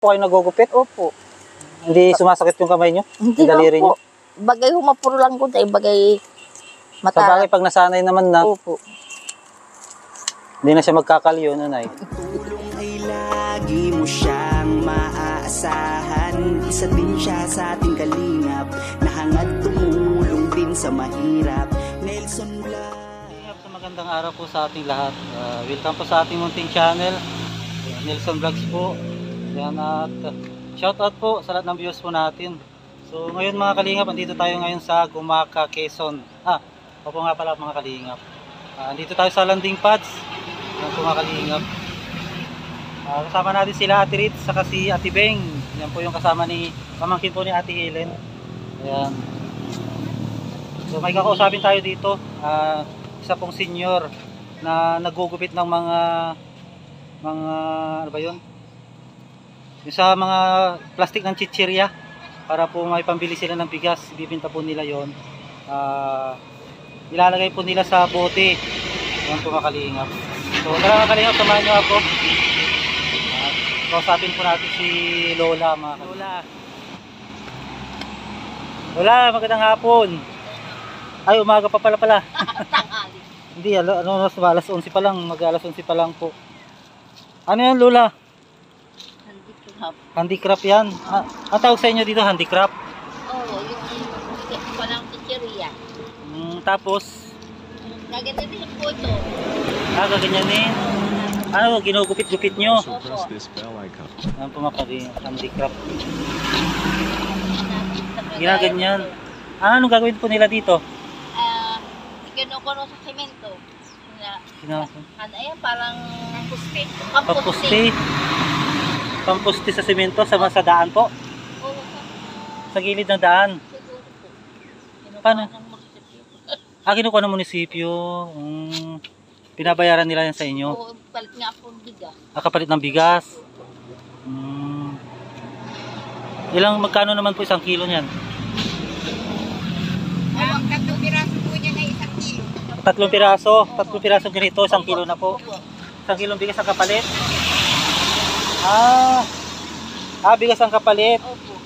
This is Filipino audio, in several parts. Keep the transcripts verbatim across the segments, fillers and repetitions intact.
po kayo nagugupit? Opo. Hindi sumasakit yung kamay nyo? Hindi yung daliri po. nyo? Bagay humapuro lang ko tayo, bagay mata. Sa bagay, pag nasanay naman na, Opo. hindi na siya magkakalyo, nanay. Tulong ay lagi mo siyang maaasahan. Isa din siya sa ating kalingap, na hangad tumulong din sa mahirap. Nelson Mula. Sa magandang araw po sa ating lahat. Uh, welcome po sa ating munting channel. Uh, Nelson Vlogs po. Yan, at uh, shout out po sa lahat ng viewers po natin. So ngayon mga kalingap, andito tayo ngayon sa Gumaca, Quezon. Ah, opo nga pala mga kalingap. Uh, andito tayo sa landing pads ng mga kalingap. Uh, kasama natin sila Ate Ritz saka si Ate Beng. Yan po yung kasama ni pamangkin po ni Ate Helen. Ayan. So may kakausapin tayo dito. Uh, isa pong senior na nagugupit ng mga mga ano ba yun? Yung sa mga plastic ng chichirya para po may pambili sila ng bigas. Ibibenta po nila yon. Uh, ilalagay po nila sa bote. Yan po mga kalingap. So tara mga kalingap, samahan nyo ako. Uh, kausapin po natin si Lola mga kalingap. Lola, Lola, magandang hapon. Ay, umaga pa pala pala. Hindi, ano, ano, alas onse pa lang, mag alas onse pa lang po. Ano yan, Lola? Handicraft. Handicraft yan. Ah, ang tawag sa inyo dito, handicraft? Oo, oh, yung palang chicheria. Mm, tapos, Gagamitin po ito. ah, gaganyanin. Ano, ginugupit-gupit nyo? Opo. Ano po makali, handicraft. Ginaganyan. Ah, anong gagawin po nila dito? Ah, kinukuno sa semento. Na, Kinako. ano yan, parang pampuste. Pampuste. Pampuste sa semento sa, sa daan po? Oo, Sa gilid ng daan. siguro po. Kinukuha Paano? ng munisipyo. Ah, kinukuha ng munisipyo. Mm, pinabayaran nila yan sa inyo. Oo, palit nga po ang bigas. Ah, kapalit ng bigas. Mm. Ilang magkano naman po isang kilo niyan? Ang tatlong piraso po niya na isang kilo. Tatlong piraso. Tatlong piraso ganito, isang kilo na po. Opo. Isang kilong bigas ang kapalit. Ah. Ah, bigas ang kapalit. Opo.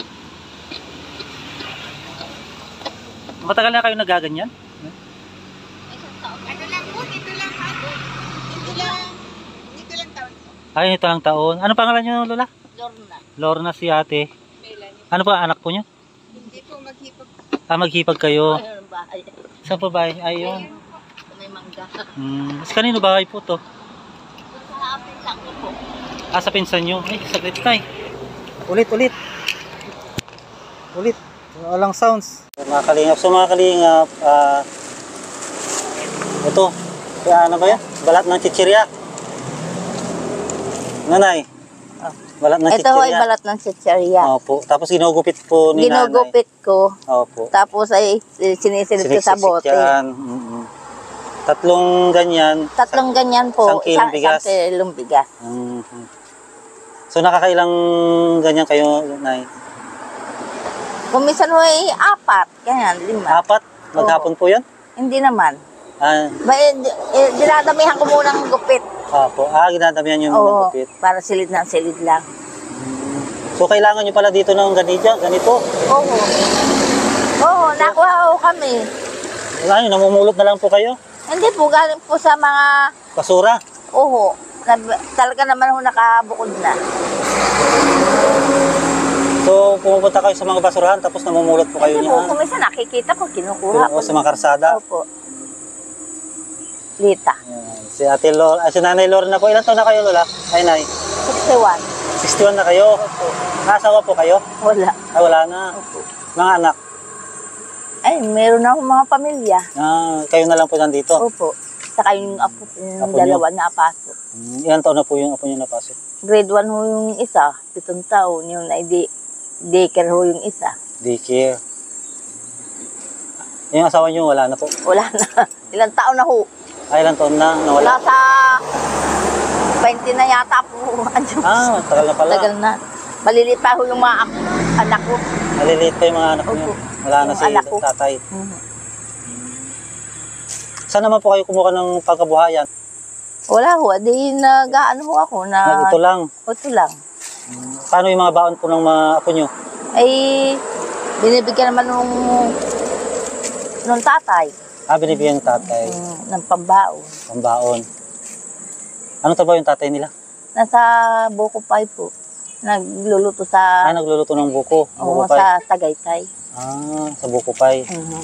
Matagal na kayo nagaganyan? Isang taon. Ano lang po, dito lang ako. Dito lang. Dito lang taon. Ay, ito lang taon. Ano pangalan niyo, Lola? Lorna. Lorna si ate. Melanie. Ano pa anak po niyo? Hindi po maghipag. Ah, maghipag kayo. Ayun ang bahay. Saan po ba? Ayun. May mangga. Hmm. Mas kanino bahay po to? Sa amin lang ko po. Ah, sa pinsan nyo. Ay, saglit tayo. Ulit, ulit. Ulit. Walang sounds. Mga kalingap. So mga kalingap, ah, ito. Kaya ano ba yan? Balat ng chichirya. Nanay. Oh. Balat ng Ito chichirya. ay balat ng chicheria. Opo. Tapos ginugupit po ni Ginugupit ko. nanay. Opo. Tapos ay sinisilip ko sa Siniksik bote. yan. Mm-mm. Tatlong ganyan. Tatlong ganyan po. Isang kilong bigas. Isang kilong bigas. Mhm. So nakakailang ganyan kayo, Nay? Kung minsan ho ay apat. Ganyan, lima. Apat? Maghapon po yan? Hindi naman. Ah, Ba, eh, di- eh, dinadamihan ko munang gupit. opo. Ah, ginadamihan yung Oo, gupit. para silid na silid lang. So kailangan nyo pala dito ng ganito, ganito. Oo. Oo, nakuha ko kami. Wala nyo, namumulot na lang po kayo. Hindi po, galing po sa mga, Basura. oo, nab- talaga naman ho nakabukod na. So pumupunta kayo sa mga basurahan tapos namumulot po kayo Hindi po, niya. kung minsan nakikita ko, kinukuha ko. O sa mga karsada. Opo. Lita. Yan. Si Ate Lor, ay si Nanay Lorna po. Ilan taon na kayo, Lola? Ay, Nay. sixty-one. sixty-one na kayo. Opo. Nakasawa po kayo? Wala. Ay, wala na. Opo. Mga anak. Ay, meron na akong mga pamilya. Ah, kayo na lang po nandito. Opo. Saka yung apo, yung Apo niyo? dalawa na apaso. Hmm, ilan taon na po yung apo nyo napasok? Grade one ho yung isa, pitong taon. Yung na di daycare ho yung isa. Daycare. Yung asawa nyo, wala na po. Wala na. Ilang taon na ho. Ay, ilang taon na, Wala nawala. sa twenty na yata po. Ah, tagal na pala. Tagal na. Maliliit pa ho yung mga ak- anak ko. Maliliit pa yung mga anak nyo. Opo. Wala na Yung si anak ko. tatay. Mhm. Saan naman po kayo kumuha ng pagkabuhayan? Wala ho. Di nag-ano ho ako na... Na ito lang. Ito lang. Paano yung mga baon po ng mga apo nyo? Ay, binibigyan naman nung, nung tatay. Ah, binibigyan ng tatay. Mm, ng pambaon. Pambaon. Ano trabaho yung tatay nila? Nasa Buko Pay po. Nagluluto sa... Ah, nagluluto ng buko. Oo, Buko pay. sa Tagaytay. Ah, sa buko pay. Mhm.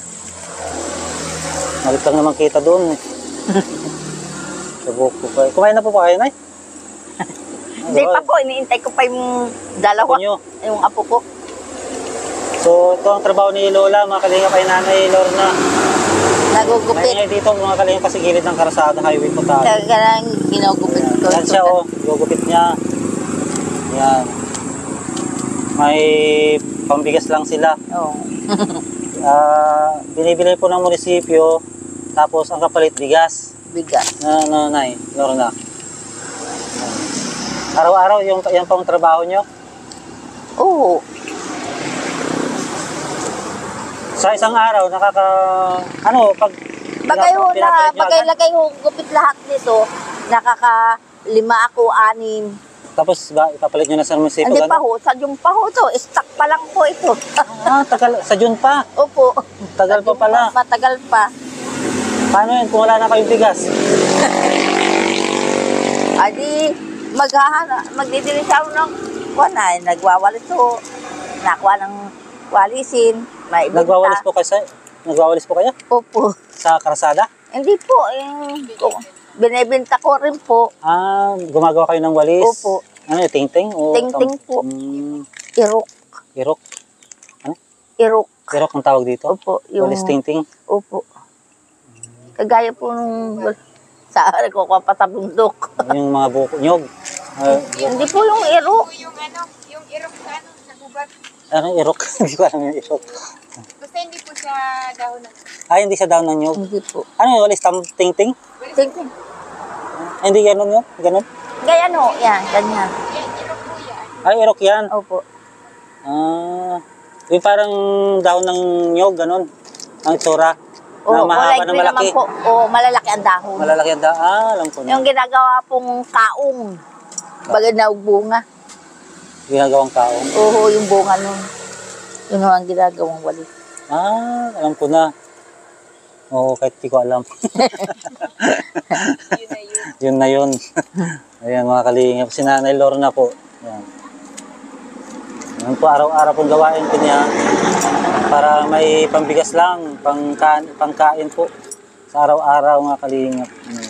Malit lang naman kita doon. Eh. Sa buko pay. Kumain na po pa kayo, Nay? Hindi pa po, iniintay ko pa yung dalawa. Apo nyo. Yung apo ko. So, ito ang trabaho ni Lola, mga kalinga kay Nanay Lorna. Nagugupit. Maingay dito, mga kalinga kasi gilid ng karasada, highway po tayo. Talaga lang ginugupit ko. Yan siya, oh. Gugupit niya. Yan. May pambigas lang sila. Oo. Ah, binibili po ng munisipyo, tapos ang kapalit bigas. Bigas. Na, na, Nay, Lorna. Araw-araw, yung, yan pang trabaho nyo? Oo. Sa isang araw, nakaka... Ano, pag... Bagay ho na, pinapalit nyo bagay agad? lagay ho, gupit lahat nito. Nakaka lima ako, anim. Tapos ba, ipapalit nyo na sa munisipyo? Hindi pa gano'n? ho, sa yung pa ho to. Stock pa lang po ito. Ah, tagal, sa June pa. Opo. Tagal pa pala. Matagal pa. Paano yun kung wala na kayong bigas? Adi, maghahana, magdidilis ako ng kuwanay, nagwawalis ho. Nakuha ng walisin. May ibenta. Nagwawalis po kayo sa... Nagwawalis po kayo? Opo. Sa karasada? Hindi po, eh, ko- binibenta ko rin po. Ah, gumagawa kayo ng walis? Opo. Ano yun, ting-ting? O, Ting-ting po. Mm, Irok. irok? Irok. Irok ang tawag dito? Opo. Yung, Walis ting-ting? Opo. Kagaya po nung sa nagkukuha pa sa bundok. Yung mga buko, nyog? Ah, Hindi po yung irok. Yung ano, yung irok sa ano, sa gubat. ano, irok? Hindi ko alam yung irok. Basta hindi po siya dahon ng... Ah, hindi sa down ng nyog? Hindi po. Ano yung walis tam- ting-ting? Ting-ting. Ah, hindi ganun yun? Ganun? Gaya no, yan, ganyan. Yan, irok po yan. Ay, irok yan. Opo. Ah, yung parang dahon ng nyog, ganun. Ang itsura. Na Oo, mahaba kulay na green malaki. naman po. Oo, malalaki ang dahon. Malalaki ang dahon. Ah, alam ko na. Yung ginagawa pong kaong. Bagay na bunga. Ginagawang kaong. Oo, yung bunga nun. Yun ang ginagawang walis. Ah, alam ko na. Oo, kahit di ko alam. Yun na yun. Yun na yun. Ayan, mga kalingap. Si Nanay Lorna po. Ayan. Yan po, araw-araw pong gawain ko niya. Para may pambigas lang, pangkain, pangkain po. Sa araw-araw, mga kalingap. Ayan.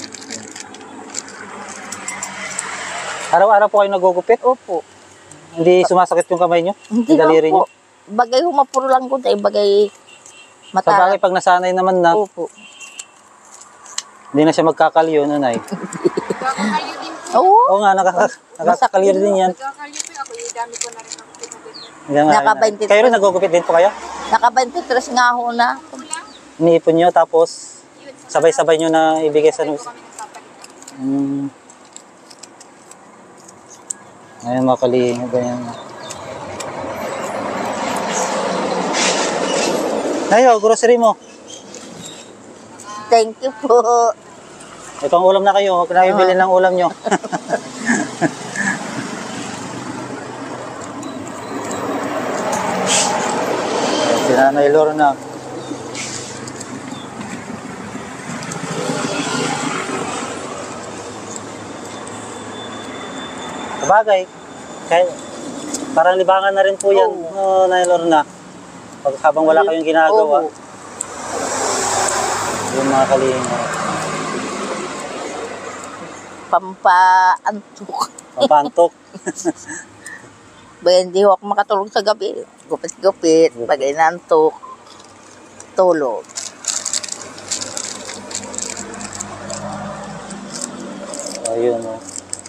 Araw-araw po kayo nagugupit? Opo. Hindi sumasakit yung kamay nyo? Hindi Yung daliri lang nyo? po. Bagay humapuro lang ko. Dahil bagay Sa bagay, mata. pag nasanay naman na, Opo. hindi na siya magkakalyo, nanay. Nagkakalyo din po. Oo. Oo nga, nakaka, nakakakalyo din yan. Nagkakalyo po ako. Yung dami ko na rin ako pinagin. Yan nga, Naka nanay. twenty-three. Kayo rin nagugupit din po kayo? Naka twenty-three nga ho na. Iniipon nyo, tapos Yun, sa sabay-sabay nyo na ibigay sa nus. kami nagpapalitan. Hmm. Ayun, mga kalingap, ganyan. Ayo, grocery mo. Thank you po. Ito ang ulam na kayo. Huwag na kayo bilhin ng ulam nyo. Si Nanay Lorna. Sabagay. Kaya, parang libangan na rin po yan, oh. Nanay Lorna. Pag habang wala kayong ginagawa. Oo. Yung mga kalinga. Pampaantok. Papantok. Bagay hindi ho ako makatulog sa gabi. Gupit-gupit. Bagay nantok. Tulog. Ayun, o.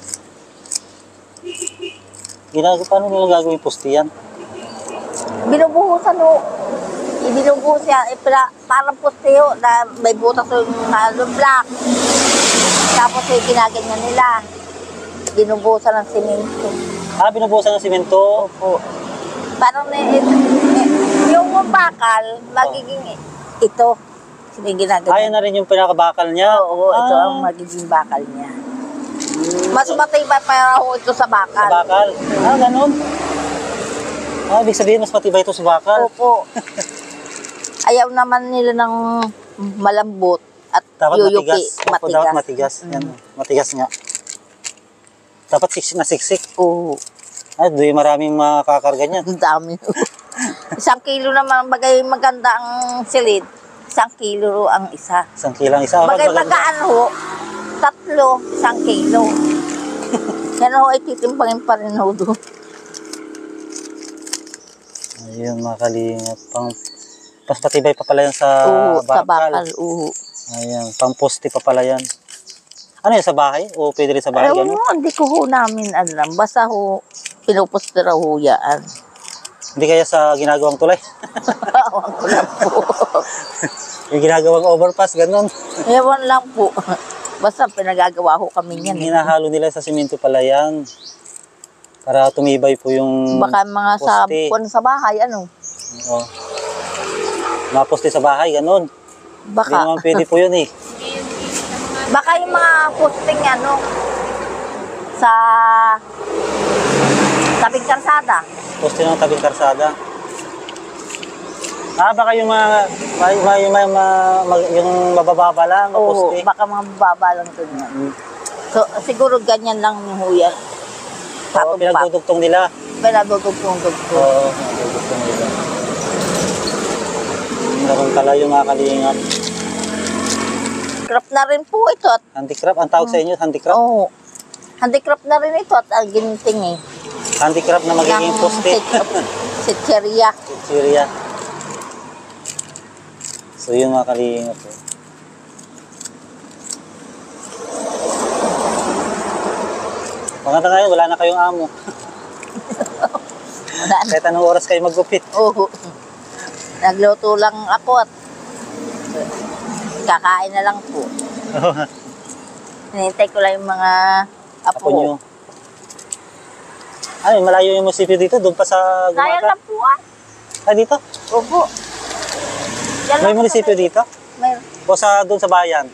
Ginagawa, paano nila gagawin pusti yan? Binubuhusan ho. Ibinubuhos yan. Eh, para, parang posteo na may butas yung ano, black. Tapos eh, ginaganyan nila. Binubuhusan ng simento. Ah, binubuhusan ng simento. Opo. Parang eh, eh, eh, yung bakal, magiging ito. Sige, Kaya ginaganyan. na rin yung pinakabakal niya. Oo, ito Ah, ang magiging bakal niya. Mas matibay pa ho ito sa Sa bakal. bakal. Ah, ganun. Ah, ibig sabihin, mas matibay ito sa bakal. Opo. Ayaw naman nila ng malambot at Dapat yuyuki. matigas. Opo, Matigas. dapat matigas. Yan, matigas nga. Dapat siksik na siksik. Oo. Ah, doon maraming makakarga niyan. Ang dami. Isang kilo naman, bagay maganda ang silid. Isang kilo ang isa. Isang kilang isa. Ah, Bagay maganda. magaan ho, tatlo, isang kilo. Yan ho ay titimpangin pa rin ho doon. Ayun, mga kalingap. Pang, mas patibay pa pala yan sa Oo, bakal. sa bakal. Oo. Ayan, pang poste pa pala yan. Ano yan, sa bahay? O pwede rin sa bahay? Ayaw Ganun? mo, hindi ko ho namin alam. Basta ho, pinuposte raw ho yan. Hindi kaya sa ginagawang tulay? Awan ko lang po. Yung ginagawang overpass, ganun. Ewan lang po. Basta pinagagawa ho kami yan. Eh. Hinahalo nila sa simento pala yan. Para tumibay po yung Baka mga sa, poste. kung sa bahay, ano? Oo. Mga poste sa bahay, ganun. Hindi Baka. naman pwede po yun eh. Baka yung mga posting ano, sa tabing karsada. Poste ng tabing karsada. Ah, baka yung mga, may, may, may, ma- mag- yung mabababa lang, na Oo, poste. baka mga baba lang ito niya. Mm. So, siguro ganyan lang yung huyan. Oo, Patong pa. pinagdudugtong nila. Pinadudugtong-dugtong. Oo, pinagdudugtong nila. Meron pala yung mga kalingap. Handicraft na rin po ito. At, Handicraft, ang tawag sa inyo, handicraft? oo. Handicraft na rin ito at ang ginting eh. Handicraft na magiging Ng poste. sit- Sitcheria. Syria. So yun mga kalingap po. Maganda ngayon, wala na kayong amo. Wala na. Kahit anong oras kayo maggupit. Oo. Nagluto lang ako at kakain na lang po. Hinintay ko lang yung mga apo. Apo nyo. Ano, malayo yung munisipyo dito, doon pa sa Kaya Gumaka. lang po ah. Ah, dito? Opo. Yan May lang munisipyo po. dito? May, O sa doon sa bayan?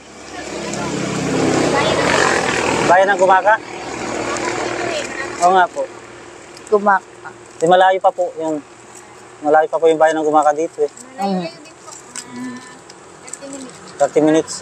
Bayan ng Gumaka? Oo nga po. gumak. Di malayo pa po yung malayo pa po yung bayan ng Gumaka dito eh. Mm. thirty minutes.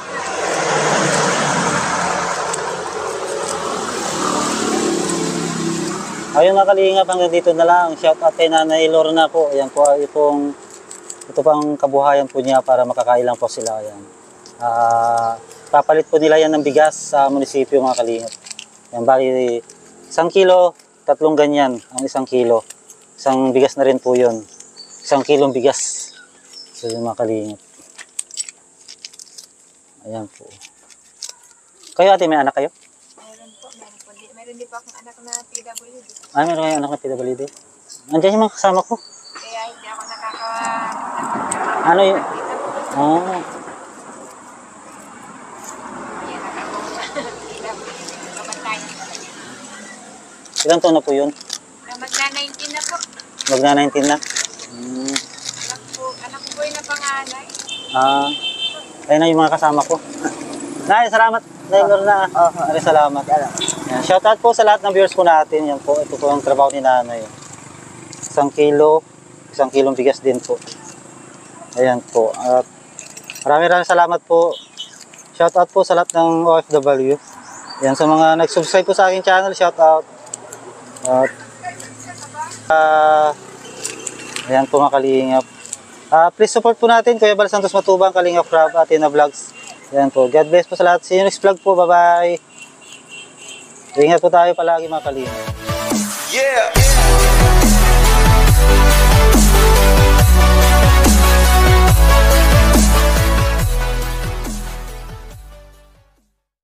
Ayun mga kalingap, hanggang dito na lang. Shout out kay Nanay Lorna po. Ayan po, itong ito pang kabuhayan po niya para makakailang po sila. Ayan. Ah, papalit po nila yan ng bigas sa munisipyo mga kalingap. Yan, bali isang kilo, tatlong ganyan ang isang kilo. Isang bigas na rin po yun. Isang kilong bigas. So yung mga kalingap. Ayan po. Kayo ate, may anak kayo? Meron po, meron po. Di- Meron din po akong anak na P W D. Ah, meron kayong anak na P W D? Andiyan yung mga kasama ko. Kaya hindi ako nakaka... Ano yun? Oh, Kaya nakakuha. P W D. Kamatayan talaga. ilang taon na po yun? Magna nineteen na po. Magna nineteen na? Hmm. Anak po, anak ko po yung napanganay. Ah, ayun na yung mga kasama ko. Nay, salamat. Nay, Lorna. Oh, Nay, salamat. Yan. Shout out po sa lahat ng viewers po natin. Yan po, ito po ang trabaho ni Nanay. Isang kilo, isang kilong bigas din po. Ayan po. At maraming maraming salamat po. Shout out po sa lahat ng O F W. Yan, sa mga nag-subscribe po sa aking channel, shout out. At uh, ayan po mga kalingap. Uh, please support po natin Kuya Bal Santos Matubang, Kalingap Crab, Athena Vlogs. Ayan po. God bless po sa lahat. See you next vlog po. Bye bye. Ingat po tayo palagi mga kalingap. Yeah.